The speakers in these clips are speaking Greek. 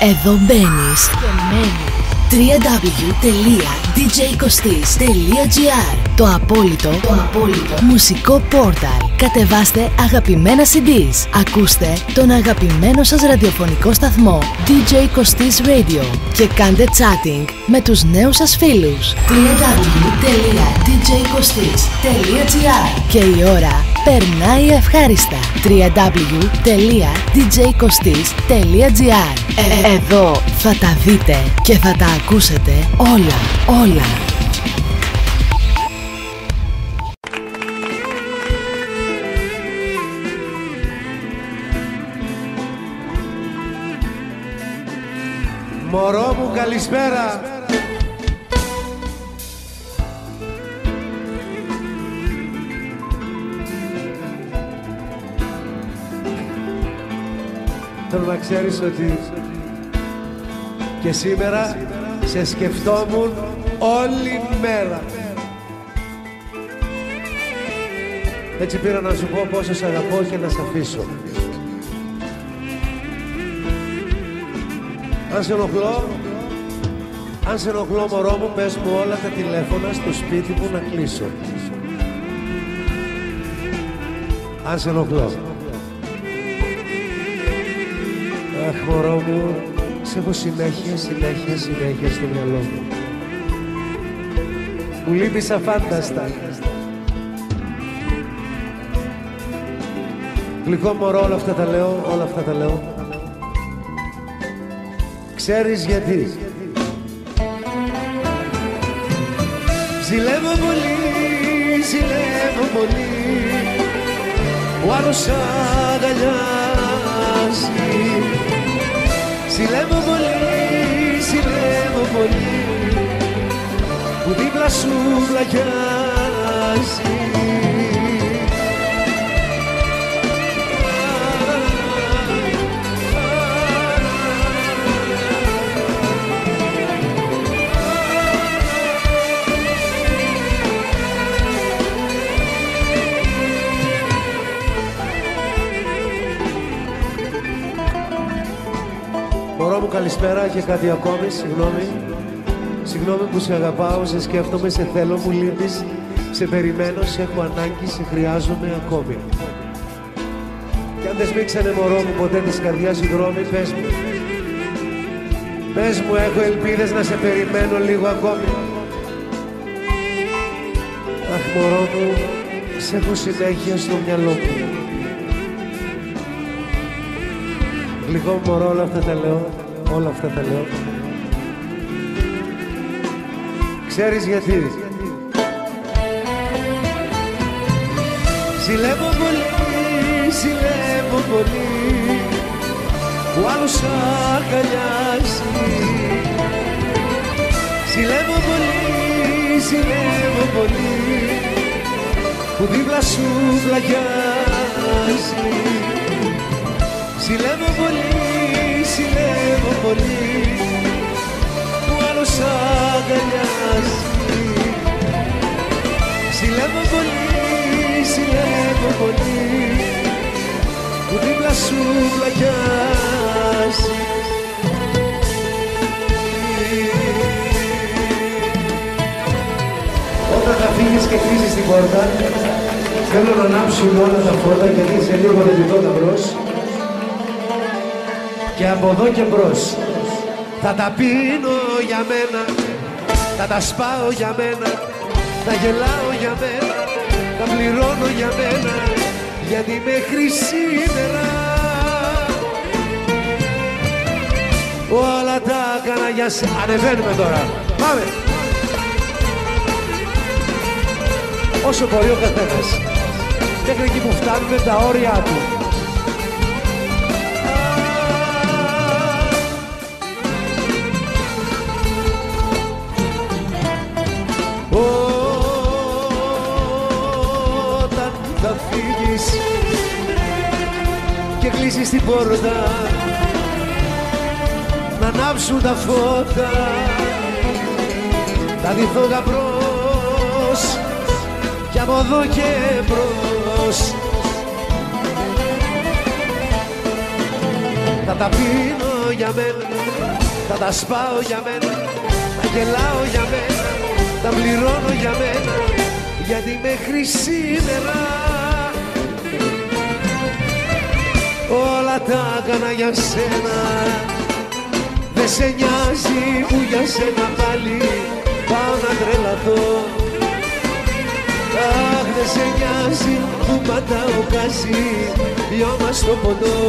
Εδώ μπαίνεις και μένεις. www.djkostis.gr Το απόλυτο μουσικό πόρταλ. Κατεβάστε αγαπημένα CDs. Ακούστε τον αγαπημένο σας ραδιοφωνικό σταθμό DJ Kostis Radio και κάντε chatting με τους νέους σας φίλους. www.djkostis.gr Και η ώρα περνάει ευχάριστα. www.djkostis.gr Εδώ θα τα δείτε και θα τα ακούσετε όλα. Μωρό μου, καλησπέρα. Θέλω να ξέρεις ότι και σήμερα σε σκεφτόμουν όλη μέρα. Έτσι πήρα να σου πω πόσο σ' αγαπώ και να σ' αφήσω. Αν σε ενοχλώ μωρό μου, πες μου όλα τα τηλέφωνα στο σπίτι μου να κλείσω. Αν σε ενοχλώ. Αχ μωρό μου, σε έχω συνέχεια στο μυαλό μου. Μου λείπεις αφάνταστα. Γλυκό μωρό, όλα αυτά τα λέω. Ξέρεις γιατί? Ζηλεύω πολύ, ο άλλος σ' αγκαλιάζει. Ζηλεύω πολύ, που δίπλα σου πλαγιάζει. Μωρό μου, καλησπέρα και κάτι ακόμη, συγγνώμη που σε αγαπάω, σε σκέφτομαι, σε θέλω, μου λείπεις, σε περιμένω, σε έχω ανάγκη, σε χρειάζομαι ακόμη. Κι αν δεν σμίξανε μωρό μου ποτέ της καρδιάς οι δρόμοι, πες μου, έχω ελπίδες να σε περιμένω λίγο ακόμη. Αχ μωρό μου, σε έχω συνέχεια στο μυαλό μου. Γλυκό μωρό, όλα αυτά τα λέω. Ξέρεις γιατί? Ζηλεύω πολύ, που άλλος σ' αγκαλιάζει. Ζηλεύω πολύ, που δίπλα σου πλαγιάζει. Ζηλεύω πολύ, που άλλος σ' αγκαλιάζει. Ζηλεύω πολύ, που δίπλα σου πλαγιάζει. Όταν θα φύγεις και κλείσεις την πόρτα, θέλω να ανάψουν όλα τα φώτα, γιατί σε λίγο δεν δει τα μπρος. Και από εδώ και μπρος θα τα πίνω για μένα, θα τα σπάω για μένα, θα γελάω για μένα, θα πληρώνω για μένα, γιατί μέχρι σήμερα όλα τα έκανα για σένα. Ανεβαίνουμε τώρα, πάμε! Όσο μπορεί ο καθένας, μέχρι εκεί που φτάνουμε τα όρια του. Όταν θα φύγεις και κλείσεις την πόρτα, να ανάψουν τα φώτα, θα ντυθώ γαμπρός κι από εδώ και μπρος θα τα πίνω πίνω για μένα, θα τα σπάω για μένα, θα γελάω για μένα, τα πληρώνω για μένα, γιατί μέχρι σήμερα όλα τα έκανα για σένα. Δεν σε νοιάζει που για σένα πάλι πάω να τρελαθώ. Αχ, δεν σε νοιάζει που πατάω κάζι, λιώμα στο ποτό.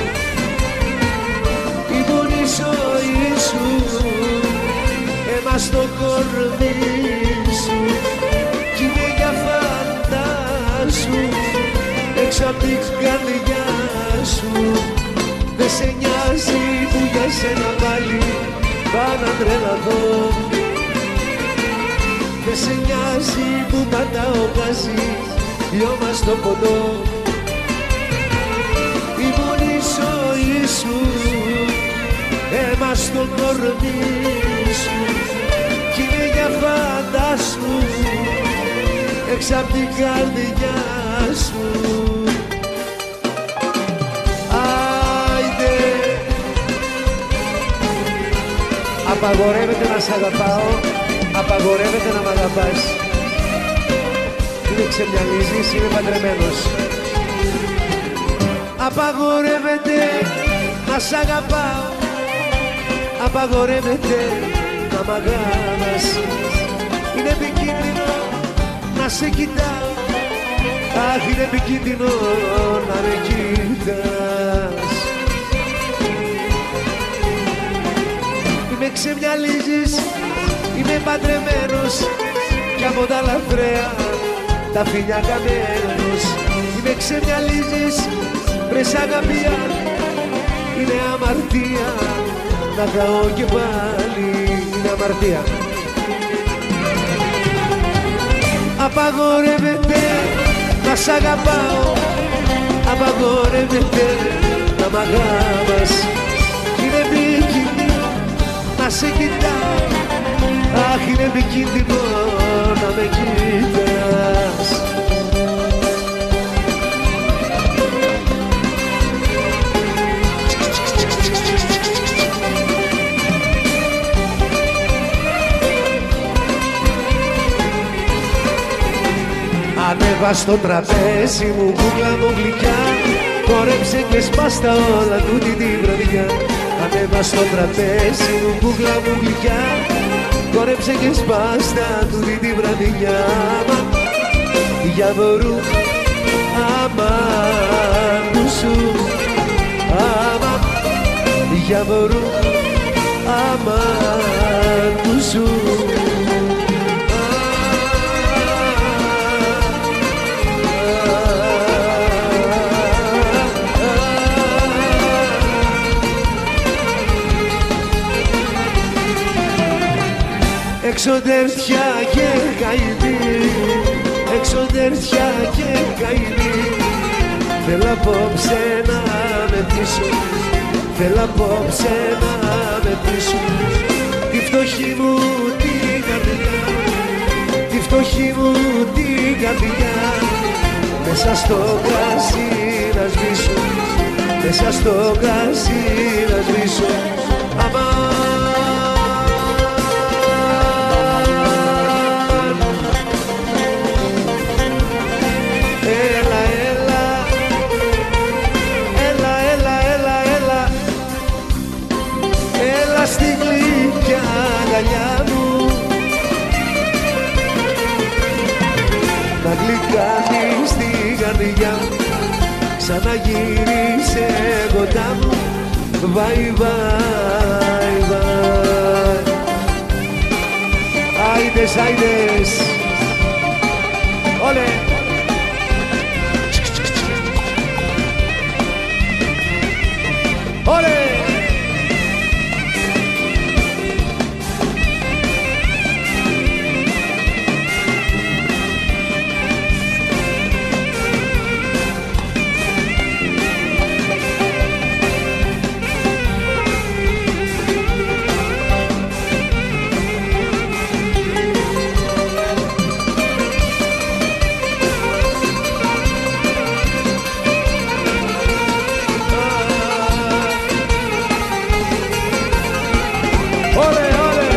Η μόνη ζωή σου, αίμα στο κορμί σου, κι είμαι για φαντάσου έξω απ' την καρδιά σου. Δεν σε νοιάζει που για σένα πάλι πάω να τρελαθώ. Δεν σε νοιάζει που πατάω γκάζι, λιώμα στο ποτό. Η μόνη ζωή σου, αίμα στο κορμί σου, κι είναι για φαντάσου έξω απ' την καρδιά σου. Άιντε. Απαγορεύεται να σ' αγαπάω, απαγορεύεται να μ' αγαπάς. Είναι ξεμυαλίζεις, είναι παντρεμένος. Απαγορεύεται να σ' αγαπάω, απαγορεύεται να μ' αγαπάς. Είναι επικίνδυνο να σε κοιτάω, αχ, είναι επικίνδυνο να με κοιτάς. Με ξεμυαλίζεις, είμαι παντρεμένος κι από τα λαθρέα τα φιλιά καμένος. Είμαι ξεμυαλίζεις, βρε σ' αγαπία, είναι αμαρτία να καώ και πάλι, είναι αμαρτία. Απαγορεύεται να σ' αγαπάω, απαγορεύεται να μ' αγάπας. Είναι επικίνδυνο να σε κοιτάω, αχ, είναι επικίνδυνο να με κοιτάς. Ανέβα στο τραπέζι μου, κούκλα μου γλυκιά, χόρεψε και σπάστα όλα τούτη τη βραδιά. Ανέβα στο τραπέζι μου, κούκλα μου γλυκιά, χόρεψε και σπάστα τούτη τη βραδιά. Για μπορού, αμάν του σου, αμάν, για μπορού, αμάν του σου. Εξωτεριά και καημή, εξωτεριά και καημή, θέλω απόψε να με πείσω, θέλω απόψε να με πείσω. Τη φτωχή μου την καρδιά, τη φτωχή μου την καρδιά, μέσα στο κρασί να σβήσω, μέσα στο κρασί να σβήσω. Να γλυκάνεις την καρδιά, ξαναγύρισε κοντά μου. Bye bye bye. Άιντες, άιντες. Όλε. Όλε. Όλε, όλε.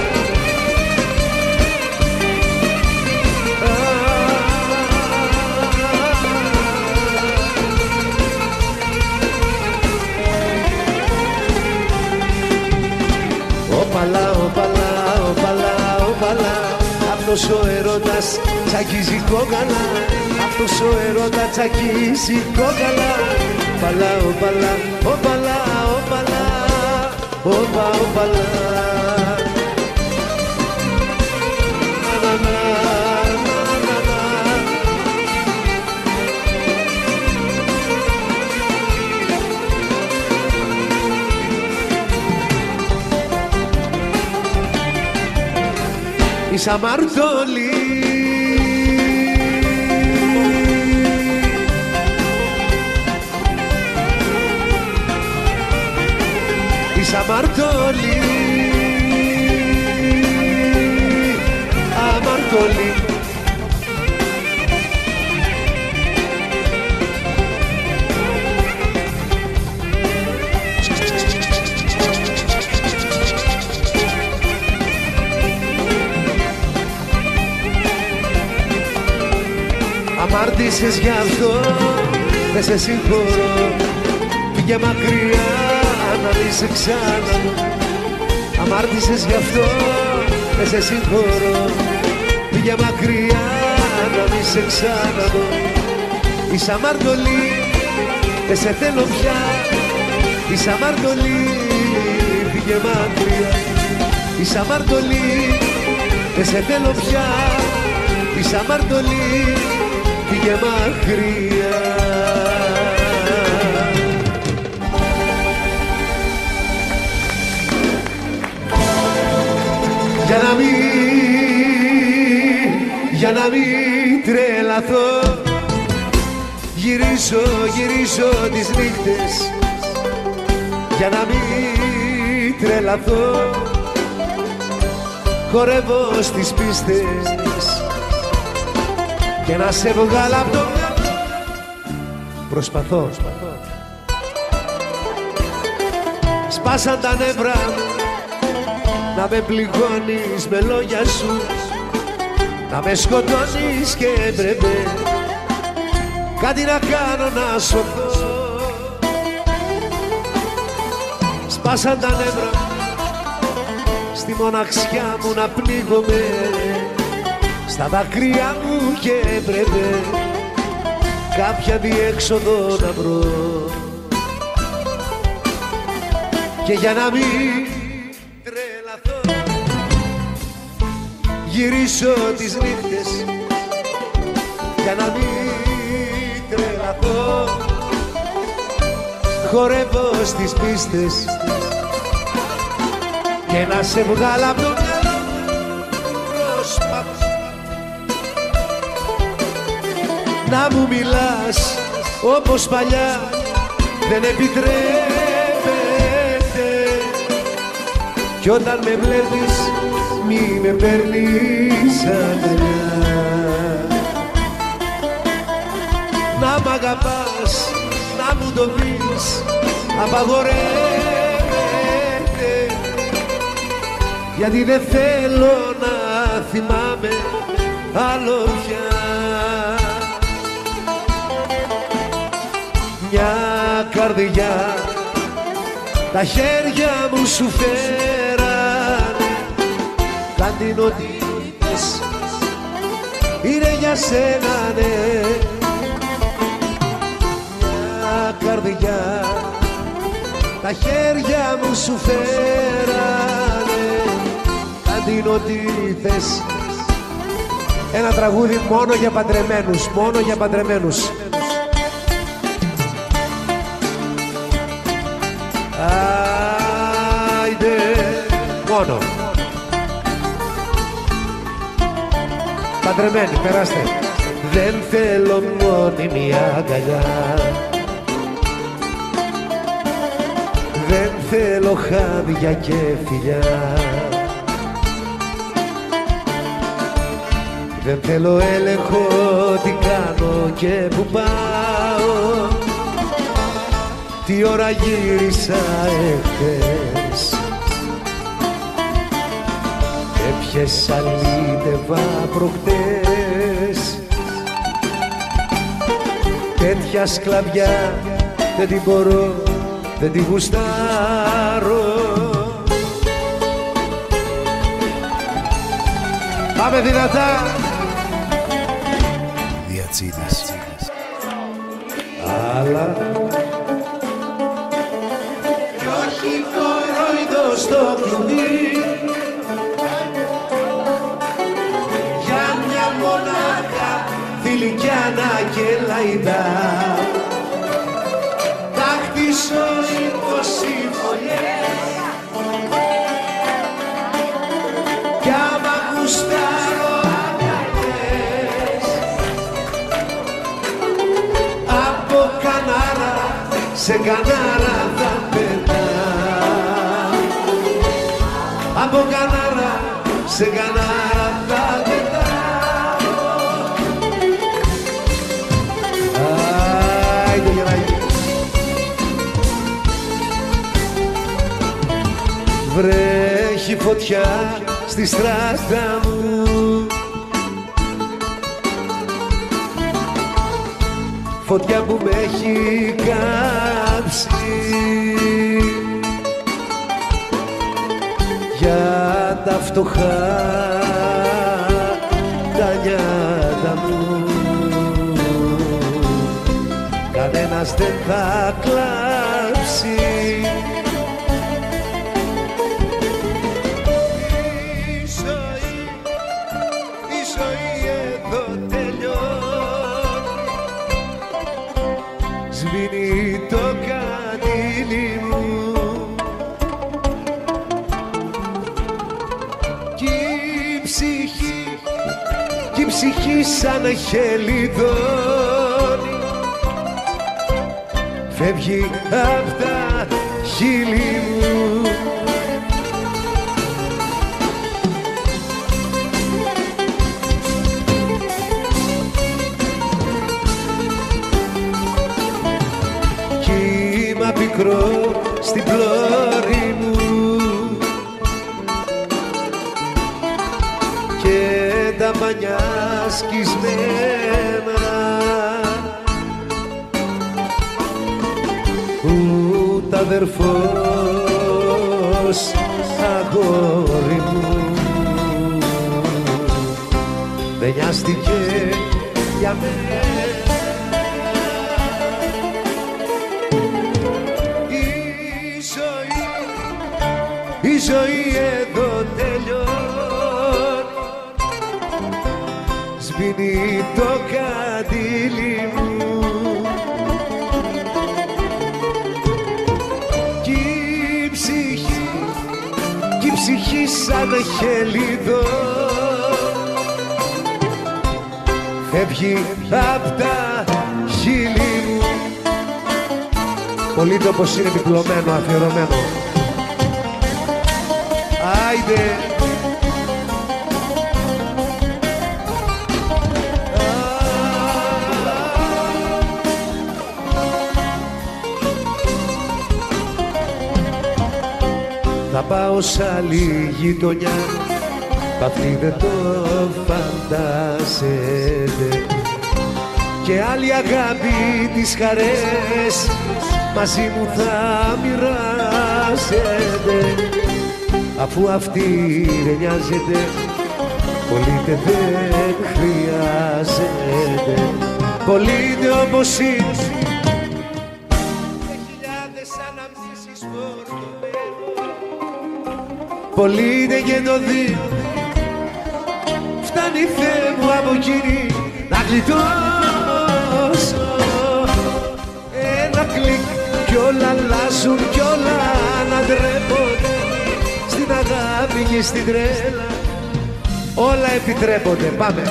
Οπαλά, οπαλά, οπαλά, οπαλά. Αυτός ο έρωτας τσακίζει κόκαλα. Αυτός ο έρωτας τσακίζει κόκαλα. Οπαλά, οπαλά, οπαλά, οπαλά. Οπα, οπαλά. Να, να, να, να, να. Είσαι αμαρτωλή. Είσαι αμαρτωλή. Αμαρτωλή. Αμάρτησες γι' αυτό, δεν σε συγχωρώ. Πήγε μακριά να μη σε ξαναδώ. Αμάρτησες γι' αυτό, δεν σε συγχωρώ. Πήγε μακριά να μη σε ξαναδώ. Είσαι αμαρτωλή, δεν σε θέλω πια. Είσαι αμαρτωλή, πήγε μακριά. Είσαι αμαρτωλή, δεν σε θέλω πια. Είσαι αμαρτωλή, πήγε μακριά. Για να μην τρελαθώ, γυρίζω τις νύχτες. Για να μην τρελαθώ, χορεύω στις πίστες. Και να σε βγάλω απ' το προσπαθώ. Σπάσαν τα νεύρα να με πληγώνεις με λόγια σου, να με σκοτώνεις και έπρεπε κάτι να κάνω να σωθώ. Σπάσαν τα νεύρα στη μοναξιά μου να πνίγομαι, στα δάκρυα μου και έπρεπε κάποια διέξοδο να βρω. Και για να μην τρελαθώ, γυρίσω τις νύχτες. Για να μην τρελαθώ, χορεύω στις πίστες. Και να σε βγάλω απ' το μυαλό προσπαθώ. Να μου μιλάς όπως παλιά δεν επιτρέπεται. Κι όταν με βλέπεις μη με παίρνεις αγκαλιά. Να μ' αγαπάς, να μου το πεις, απαγορεύεται. Γιατί δεν θέλω να θυμάμαι άλλο πια. Μια καρδιά τα χέρια μου σου φέρανε, κάντι ό,τι είπες είναι για σένα, ναι. Μια καρδιά τα χέρια μου σου φέρανε, κάντι ό,τι θες. Ένα τραγούδι μόνο για παντρεμένους, μόνο για παντρεμένους. Άιντε, μόνο. Παντρεμένοι, περάστε. Δεν θέλω μόνιμη αγκαλιά. Δεν θέλω χάδια και φιλιά. Δεν θέλω έλεγχο τι κάνω και που πάω. Τι ώρα γύρισα εχθές. και σαλίτευα προχτές. Τέτοια σκλαβιά δεν την μπορώ, δεν την γουστάρω. Πάμε δυνατά! Διατσίδης. Αλλά κι όχι κορόιδο στο κλουβί, για μια μονάχα θηλυκιάνα και λαϊδά θα χτίσω 20 φωλιές κι άμα γουστάρω αγκαλιές από κανάρα σε κανάρα θα πετάω, από κανάρα σε κανάρα θα πετάω. Βρέχει φωτιά στη στράτα μου, φωτιά που με έχει κάψει, για τα φτωχά τα νιάτα μου κανένας δεν θα κλάψει. Η ζωή εδώ τελειώνει, σβήνει το καντήλι μου κι η ψυχή σαν χελιδόνι φεύγει απ' τα χείλη μου. Κύμα πικρό στην πλώρη μου και τα πανιά σκισμένα, ούτε αδερφός αγόρι μου δεν νοιάστηκε για μένα. Η ζωή εδώ τελειώνει, σβήνει το καντήλι μου κι η ψυχή σαν χελιδό φεύγει απ' τα χείλη μου. Πολύ τόπος είναι επιπλωμένο, αφιερωμένο. Άιντε! Θα πάω σ' άλλη γειτονιά, π' αυτή δεν το φαντάζεται και άλλη αγάπη τις χαρές μαζί μου θα μοιράζεται. Αφού αυτή δεν νοιάζεται, πολύτε δεν χρειάζεται. Πολύτε όπως είναι, με χιλιάδες αναμνήσεις φορτωμένο. Πολύτε και το δύο, φτάνει Θεέ μου από εκείνη να γλιτώσω. Ένα κλικ κι όλα αλλάζουν κι όλα ανατρέπονται. Στην αγάπη και στην τρέλα όλα επιτρέπονται. Πάμε!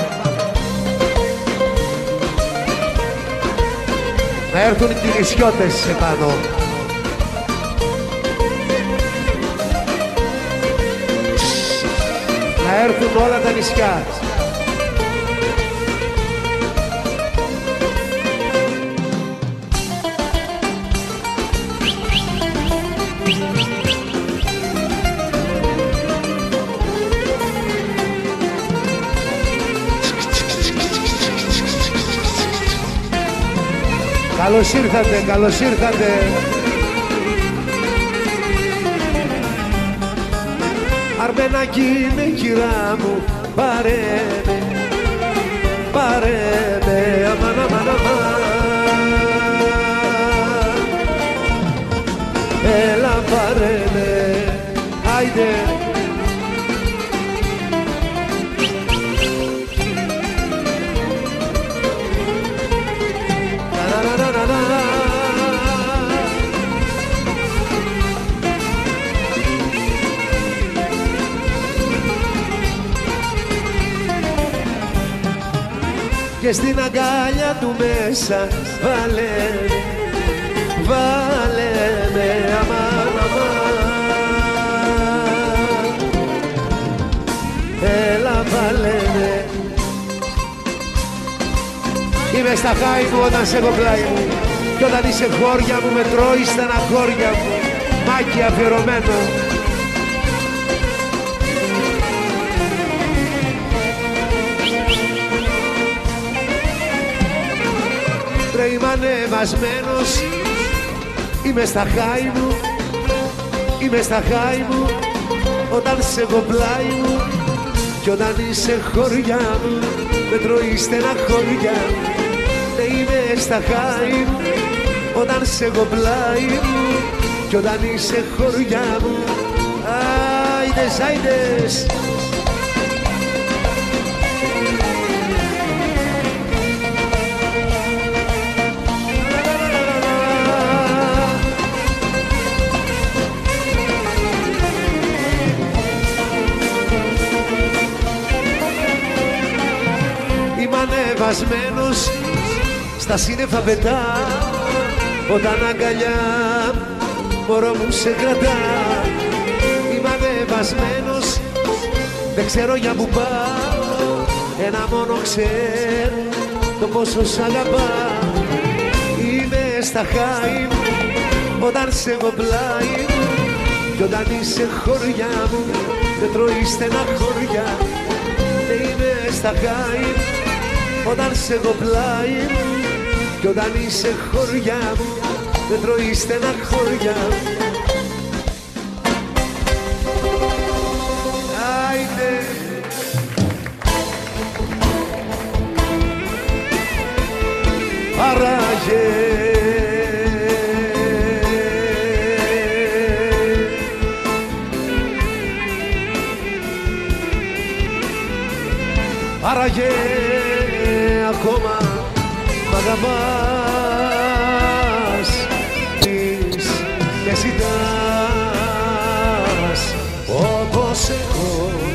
Να έρθουν οι νησιώτες επάνω. Να έρθουν όλα τα νησιά. Καλώς ήρθατε, καλώς ήρθατε. Αρμενάκι με κυρά μου, πάρε με, αμάν, αμάν, αμάν. Έλα πάρε με, άιντε. Και στην αγκάλια του μέσα βάλε με, αμάν, αμάν. Έλα βάλε με. Είμαι στα χάη μου όταν σε έχω πλάι μου, κι όταν είσαι χώρια μου με τρώει στεναχώρια μου, μάκι αφιερωμένο. Είμαι ανεβασμένος, είμαι στα χάη μου, είμαι στα χάη μου, όταν σε έχω πλάι μου, κι όταν είσαι χωριά μου, με τρώει στεναχώρια. Ναι, είμαι στα χάη μου, όταν σε έχω πλάι μου, κι όταν είσαι χωριά μου. Άιντες, άιντες. Ανεβασμένος στα σύννεφα πετά, όταν αγκαλιά μωρό μου σε κρατά. Είμαι ανεβασμένος, δεν ξέρω για που πάω, ένα μόνο ξέρω, το πόσο σ' αγαπά. Είμαι στα χάη μου, όταν σε έχω πλάι μου, κι όταν είσαι χωριά μου, δεν τρώει στεναχώρια. Είμαι στα χάη μου, όταν σε έχω πλάι μου, κι όταν είσαι χωριά μου, δεν τρώει στεναχώρια. Άιντε. Άραγε άραγε ακόμα μ' αγαπάς και ζητάς όπως εγώ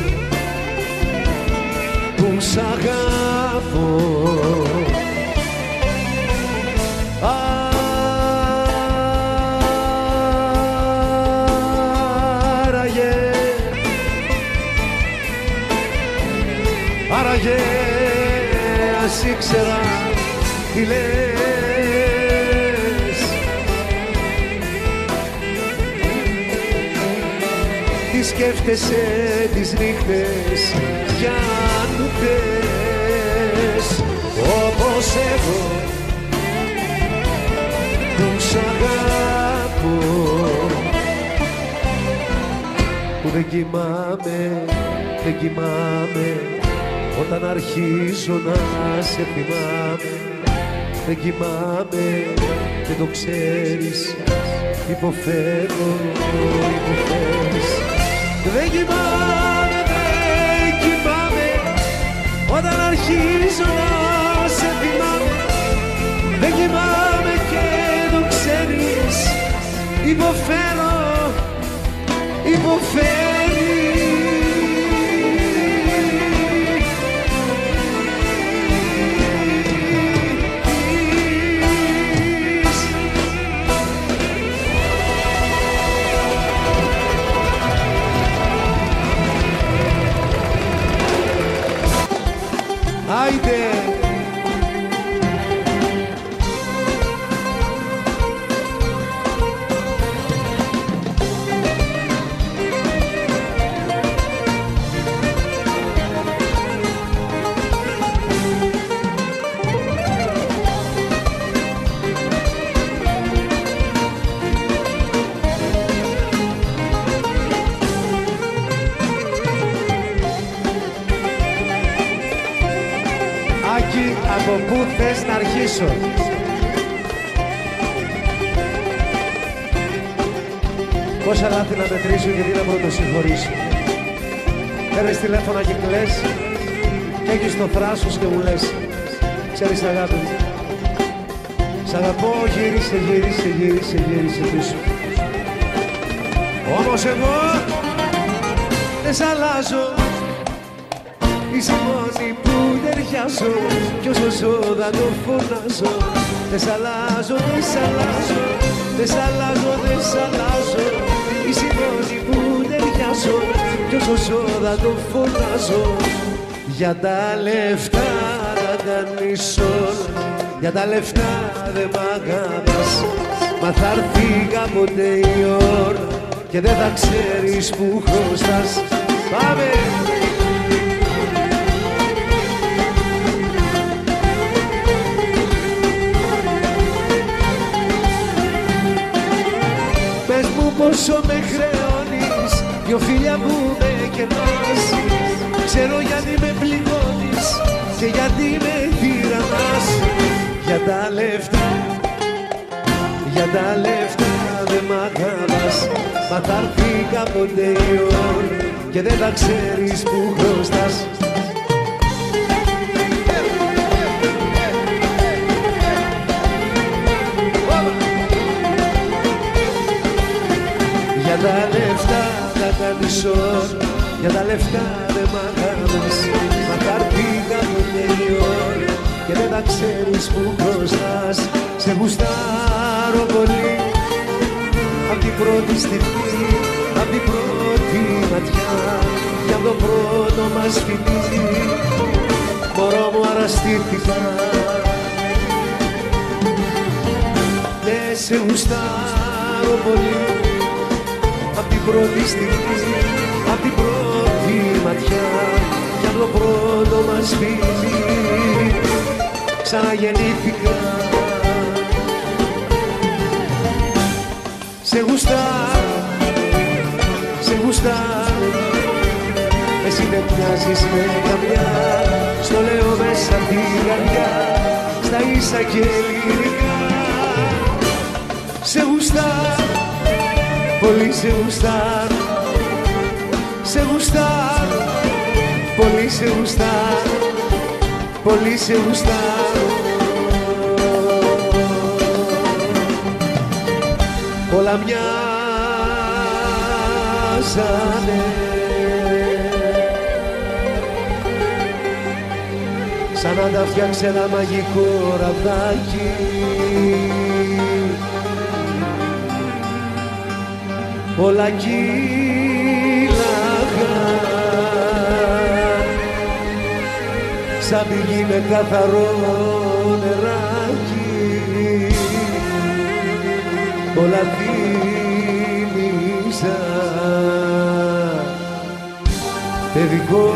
που σ' αγαπώ. Άραγε ας ήξερα τι λες, τι σκέφτεσαι τις νύχτες κι αν μου πες όπως εγώ που σ' αγαπώ, που δεν κοιμάμαι όταν αρχίζω να σε θυμάμαι. Δεν κοιμάμαι, δεν το ξέρεις, υποφέρω, υποφέρεις. Δεν κοιμάμαι, όταν αρχίζω να σε θυμάμαι. Δεν κοιμάμαι και το ξέρεις, υποφέρω, υποφέρεις. Άιντε. Από πού θες να αρχίσω? Πόσα λάθη να μετρήσω γιατί να πρωτοσυγχωρήσω. Παίρνεις τηλέφωνα και κλαις και έχεις το θράσος και μου λες, ξέρεις αγάπη μου, σ' αγαπώ, γύρισε, γύρισε, γύρισε, γύρισε πίσω. Όμως εγώ δεν σ' αλλάζω, είσαι η μόνη που ταιριάζω κι όσο ζω θα το φωνάζω. Δεν σ' αλλάζω, δεν σ' αλλάζω, δεν σ' αλλάζω, δεν σ' αλλάζω. Είσαι η μόνη που ταιριάζω κι όσο ζω θα το φωνάζω. Για τα λεφτά να κάνεις όλα, για τα λεφτά δεν μ' αγαπάς. Μα θα έρθει κάποτε η ώρα και δεν θα ξέρεις που χρωστάς. Πάμε! Πες μου πόσο με χρεώνεις, δυο φίλια που με κερνάς. Ξέρω γιατί με πληγώνεις και γιατί με τυραννάς. Για τα λεφτά, για τα λεφτά δεν μ' αγαπάς. Μα θα έρθει κάποτε η ώρα και δεν θα ξέρεις που χρωστάς. Για τα λεφτά θα κάνεις όλα, για τα λεφτά δεν μ' αγαπάς. Μα θα έρθει κάποτε η ώρα και δεν θα ξέρεις που χρωστάς. Σε γουστάρω πολύ απ' την πρώτη στιγμή, απ' την πρώτη ματιά και απ' το πρώτο μας φιλί. Μωρό μου αραστήθηκα, ναι σε γουστάρω πολύ απ' την πρώτη στιγμή, απ' την πρώτη ματιά και απ' το πρώτο μας φιλί. Ξαναγεννήθηκα, σε γουστάρω, σε γουστάρω. Εσύ δεν μοιάζεις με καμιά, στο λέω μέσα απ' την καρδιά, στα ίσα και λυρικά. Σε γουστάρω, πολύ σε γουστάρω, σε γουστάρω, πολύ σε γουστάρω, πολύ σε γουστάρω. Όλα μοιάζανε σαν να τα φτιάξε ένα μαγικό ραβδάκι. Όλα κύλαγαν σαν πηγή με καθαρό νεράκι. Όλα θύμιζα παιδικό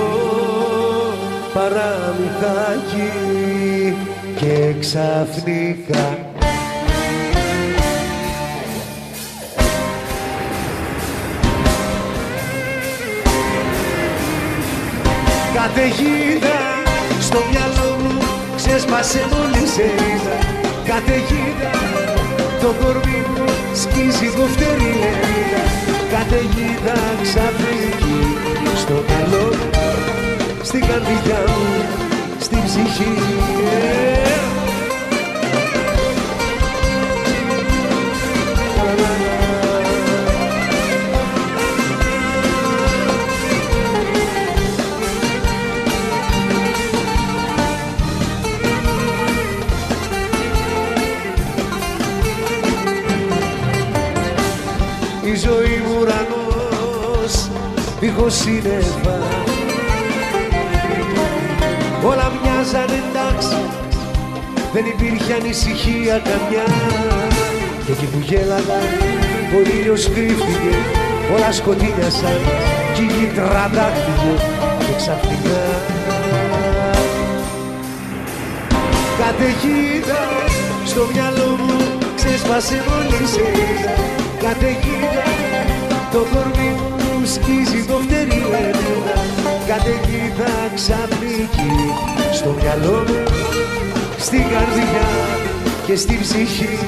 παραμυθάκι και ξαφνικά καταιγίδα στο μυαλό μου ξέσπασε μόλις σε είδα. Καταιγίδα το κορμί μου σκίζει δοφτερή λερίδα. Καταιγίδα ξαφνική στο μυαλό μου, στην καρδιά μου, στην ψυχή. Η ζωή μου ουρανός δίχως σύννεφα, όλα μοιάζαν εντάξει, δεν υπήρχε ανησυχία καμιά. Και εκεί που γέλαγα ο ήλιος κρύφτηκε, όλα σκοτεινιάσαν κι η γη τραντάχτηκε. Και ξαφνικά καταιγίδα στο μυαλό μου ξέσπασε μόλις σε είδα. Καταιγίδα το κορμί μου σκίζει δοφτερή λερίδα. Καταιγίδα ξαφνική στο μυαλό μου, στην καρδιά και στην ψυχή.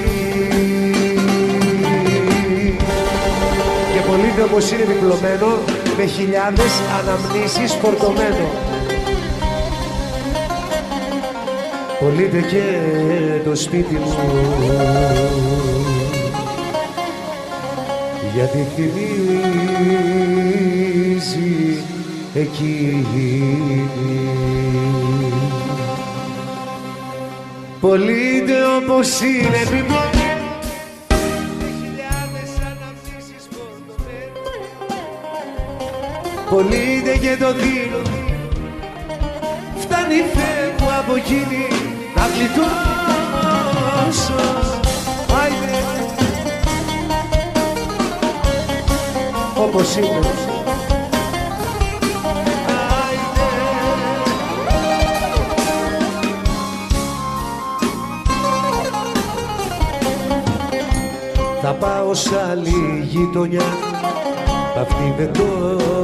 Και πολύτε όπως είναι διπλωμένο, με χιλιάδες αναμνήσεις φορτωμένο. Πολύτε και το σπίτι μου, γιατί θυμίζει εκείνη. Πολύτε όπως είναι επιπλωμένο, με χιλιάδες αναμνήσεις φορτωμένο. Πολύτε και το δίνω, φτάνει φεύγω από εκείνη να γλιτώσω. Άιντε όπως είναι. Θα πάω σ' άλλη γειτονιά, αυτή δεν το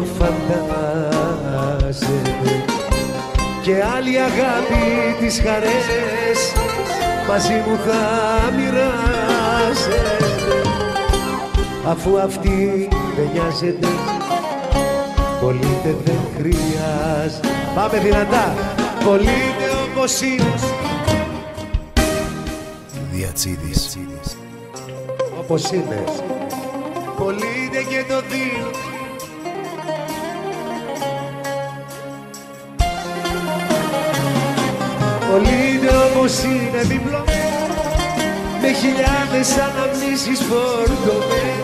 φαντάζεται, και άλλη αγάπη τις χαρές μαζί μου θα μοιράζεται. Αφού αυτή δεν νοιάζεται, πολύτε δεν χρειάζεται. Πάμε δυνατά. Πολύτε όπως είναι. Διατσίδης. Όπως είναι. Πολύτε και το δίνω. Πολύτε όπως είναι διπλωμένο, με χιλιάδες αναμνήσεις φορτωμένο.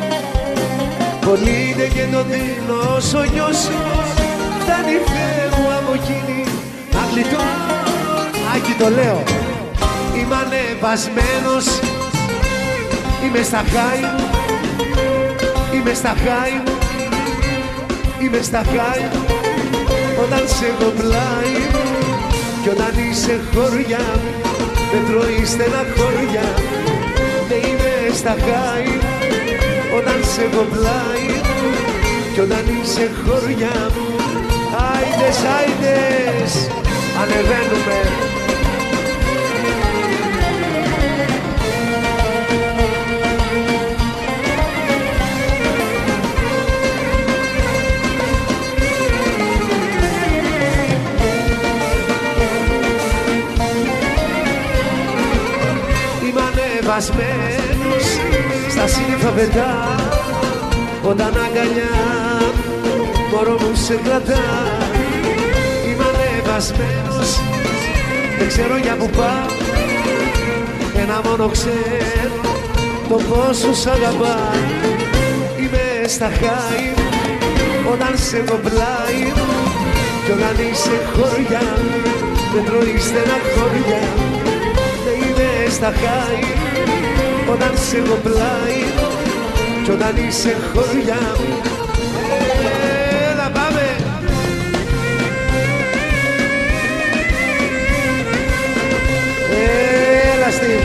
Πολύτε και το δίνω όσο νιώσω, φτάνει φεύγω από εκείνη να γλιτώ. Άκη το λέω, είμαι ανεβασμένος, είμαι στα χάη μου, είμαι στα χάη μου, είμαι στα χάη μου. Όταν σε έχω πλάι μου κι όταν είσαι χωριά μου, δεν τρώει στεναχώρια. Ναι, είμαι στα χάη μου όταν σε έχω πλάι μου κι όταν είσαι χωριά μου. Άιντες, άιντες, ανεβαίνουμε. Ανεβασμένος στα σύννεφα πετά, όταν αγκαλιά μωρό μου σε κρατά. Είμαι ανεβασμένος, δεν ξέρω για που πάω, ένα μόνο ξέρω, το πόσο σ' αγαπάω. Είμαι στα χάη μου όταν σε έχω πλάι μου κι όταν είσαι χωριά δεν τρώει στεναχώρια. Είμαι στα χάη όταν σε έχω πλάι κι όταν είσαι χωριά μου. Έλα πάμε. Έλα Στeve.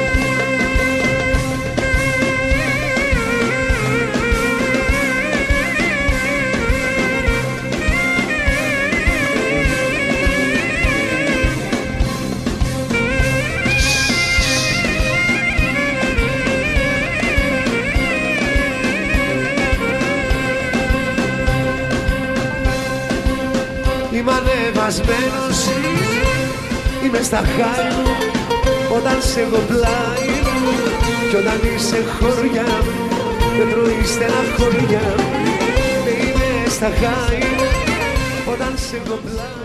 Είμαι ανεβασμένος, είμαι στα χάρη μου όταν σε έχω πλάι μου κι όταν είσαι χωριά δεν τρώει στεναχώρια. Είμαι στα χάρη μου όταν σε έχω πλάι.